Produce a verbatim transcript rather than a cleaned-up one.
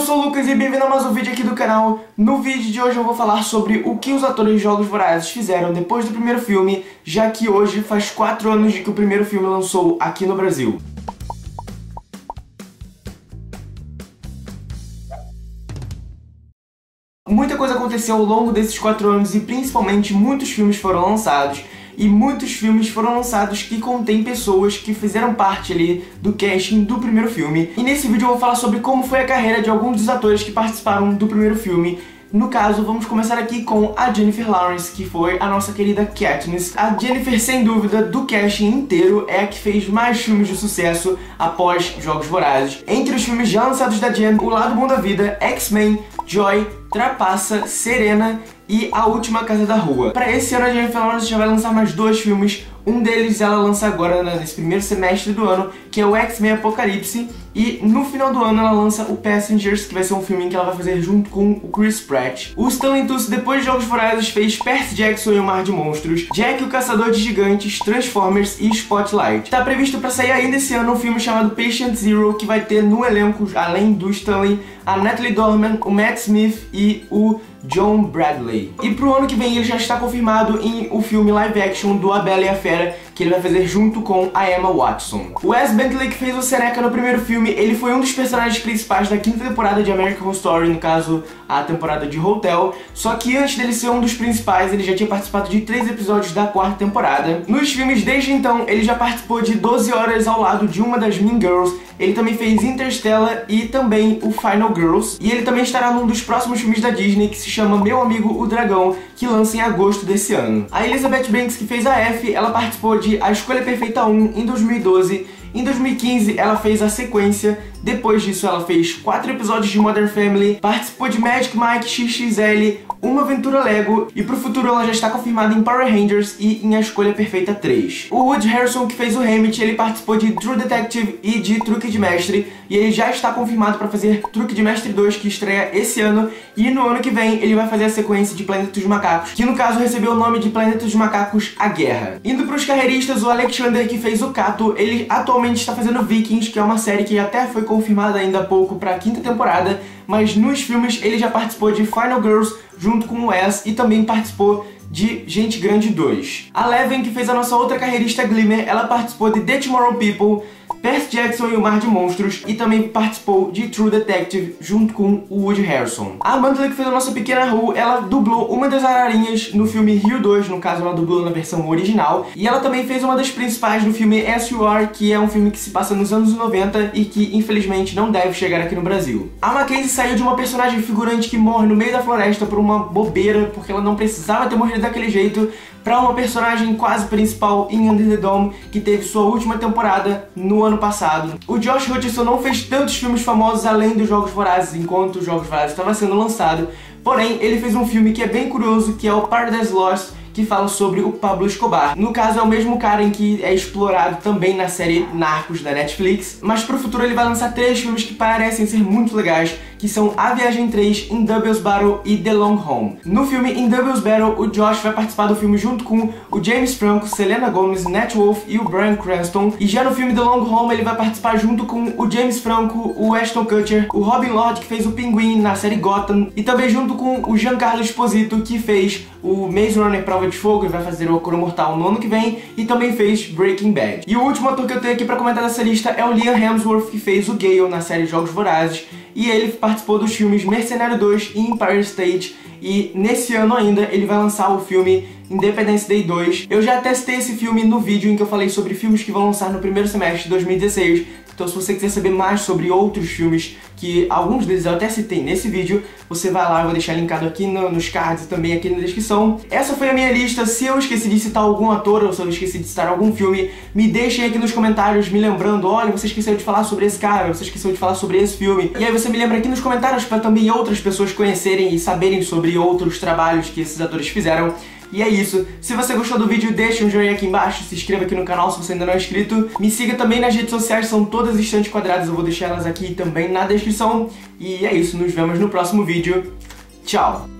sou o Lucas e bem-vindo a mais um vídeo aqui do canal. No vídeo de hoje eu vou falar sobre o que os atores de Jogos Vorazes fizeram depois do primeiro filme, já que hoje faz quatro anos de que o primeiro filme lançou aqui no Brasil. Muita coisa aconteceu ao longo desses quatro anos e principalmente muitos filmes foram lançados. E muitos filmes foram lançados que contêm pessoas que fizeram parte ali do casting do primeiro filme. E nesse vídeo eu vou falar sobre como foi a carreira de alguns dos atores que participaram do primeiro filme. No caso, vamos começar aqui com a Jennifer Lawrence, que foi a nossa querida Katniss. A Jennifer, sem dúvida, do casting inteiro, é a que fez mais filmes de sucesso após Jogos Vorazes. Entre os filmes já lançados da Jen, O Lado Bom da Vida, X-Men, Joy, Trapaça, Serena e A Última Casa da Rua. Para esse ano a Jennifer Lawrence já vai lançar mais dois filmes. Um deles ela lança agora nesse primeiro semestre do ano, que é o X-Men Apocalipse. E no final do ano ela lança o Passengers, que vai ser um filme que ela vai fazer junto com o Chris Pratt. O Stanley Tucci, depois de Jogos Vorazes, fez Percy Jackson e o Mar de Monstros, Jack o Caçador de Gigantes, Transformers e Spotlight. Está previsto para sair ainda esse ano um filme chamado Patient Zero, que vai ter no elenco, além do Stanley, a Natalie Dormer, o Matt Smith e o John Bradley. E pro ano que vem ele já está confirmado em o filme live action do A Bela e a Fera, que ele vai fazer junto com a Emma Watson. O Wes Bentley, que fez o Seneca no primeiro filme, ele foi um dos personagens principais da quinta temporada de American Horror Story, no caso, a temporada de Hotel. Só que antes dele ser um dos principais, ele já tinha participado de três episódios da quarta temporada. Nos filmes, desde então, ele já participou de doze horas ao lado de uma das Mean Girls. Ele também fez Interstellar e também o Final Girls. E ele também estará num dos próximos filmes da Disney, que se chama Meu Amigo o Dragão, que lança em agosto desse ano. A Elizabeth Banks, que fez a F, ela participou de A Escolha Perfeita um em dois mil e doze. Em dois mil e quinze ela fez a sequência. Depois disso ela fez quatro episódios de Modern Family, participou de Magic Mike X X L, Uma Aventura Lego, e pro futuro ela já está confirmada em Power Rangers e em A Escolha Perfeita três. O Woody Harrelson, que fez o Hammett, ele participou de True Detective e de Truque de Mestre, e ele já está confirmado para fazer Truque de Mestre dois, que estreia esse ano, e no ano que vem ele vai fazer a sequência de Planeta dos Macacos, que no caso recebeu o nome de Planeta dos Macacos A Guerra. Indo pros carreiristas, o Alexander, que fez o Kato, ele atualmente está fazendo Vikings, que é uma série que até foi confirmada ainda há pouco para a quinta temporada, mas nos filmes ele já participou de Final Girls junto com o Wes e também participou de Gente Grande dois. A Leven, que fez a nossa outra carreirista Glimmer, ela participou de The Tomorrow People, Percy Jackson e o Mar de Monstros e também participou de True Detective junto com o Woody Harrelson. A Amanda, que fez a nossa pequena Ru, ela dublou uma das ararinhas no filme Rio dois, no caso ela dublou na versão original, e ela também fez uma das principais no filme S U R, que é um filme que se passa nos anos noventa e que infelizmente não deve chegar aqui no Brasil. A Mackenzie saiu de uma personagem figurante que morre no meio da floresta por uma bobeira, porque ela não precisava ter morrido daquele jeito, para uma personagem quase principal em Under the Dome, que teve sua última temporada no ano passado. O Josh Hutcherson não fez tantos filmes famosos além dos Jogos Vorazes, enquanto os Jogos Vorazes estava sendo lançado, porém ele fez um filme que é bem curioso, que é o Paradise Lost, que fala sobre o Pablo Escobar. No caso é o mesmo cara em que é explorado também na série Narcos da Netflix, mas pro futuro ele vai lançar três filmes que parecem ser muito legais, que são A Viagem três, In Devil's Battle e The Long Home. No filme In Devil's Battle, o Josh vai participar do filme junto com o James Franco, Selena Gomez, Nat Wolff e o Bryan Cranston, e já no filme The Long Home ele vai participar junto com o James Franco, o Ashton Kutcher, o Robin Lord, que fez o Pinguim na série Gotham, e também junto com o Giancarlo Esposito, que fez o Maze Runner Prova de Fogo, e vai fazer o Coro Mortal no ano que vem, e também fez Breaking Bad. E o último ator que eu tenho aqui pra comentar dessa lista é o Liam Hemsworth, que fez o Gale na série Jogos Vorazes, e ele participou dos filmes Mercenário dois e Empire State, e nesse ano ainda ele vai lançar o filme Independence Day dois. Eu já testei esse filme no vídeo em que eu falei sobre filmes que vão lançar no primeiro semestre de dois mil e dezesseis, então se você quiser saber mais sobre outros filmes, que alguns deles eu até citei nesse vídeo, você vai lá, eu vou deixar linkado aqui no, nos cards e também aqui na descrição. Essa foi a minha lista. Se eu esqueci de citar algum ator ou se eu esqueci de citar algum filme, me deixem aqui nos comentários me lembrando, olha, você esqueceu de falar sobre esse cara, você esqueceu de falar sobre esse filme. E aí você me lembra aqui nos comentários para também outras pessoas conhecerem e saberem sobre outros trabalhos que esses atores fizeram. E é isso. Se você gostou do vídeo, deixa um joinha aqui embaixo, se inscreva aqui no canal se você ainda não é inscrito. Me siga também nas redes sociais, são todas estantes quadradas, eu vou deixar elas aqui também na descrição. E é isso, nos vemos no próximo vídeo. Tchau!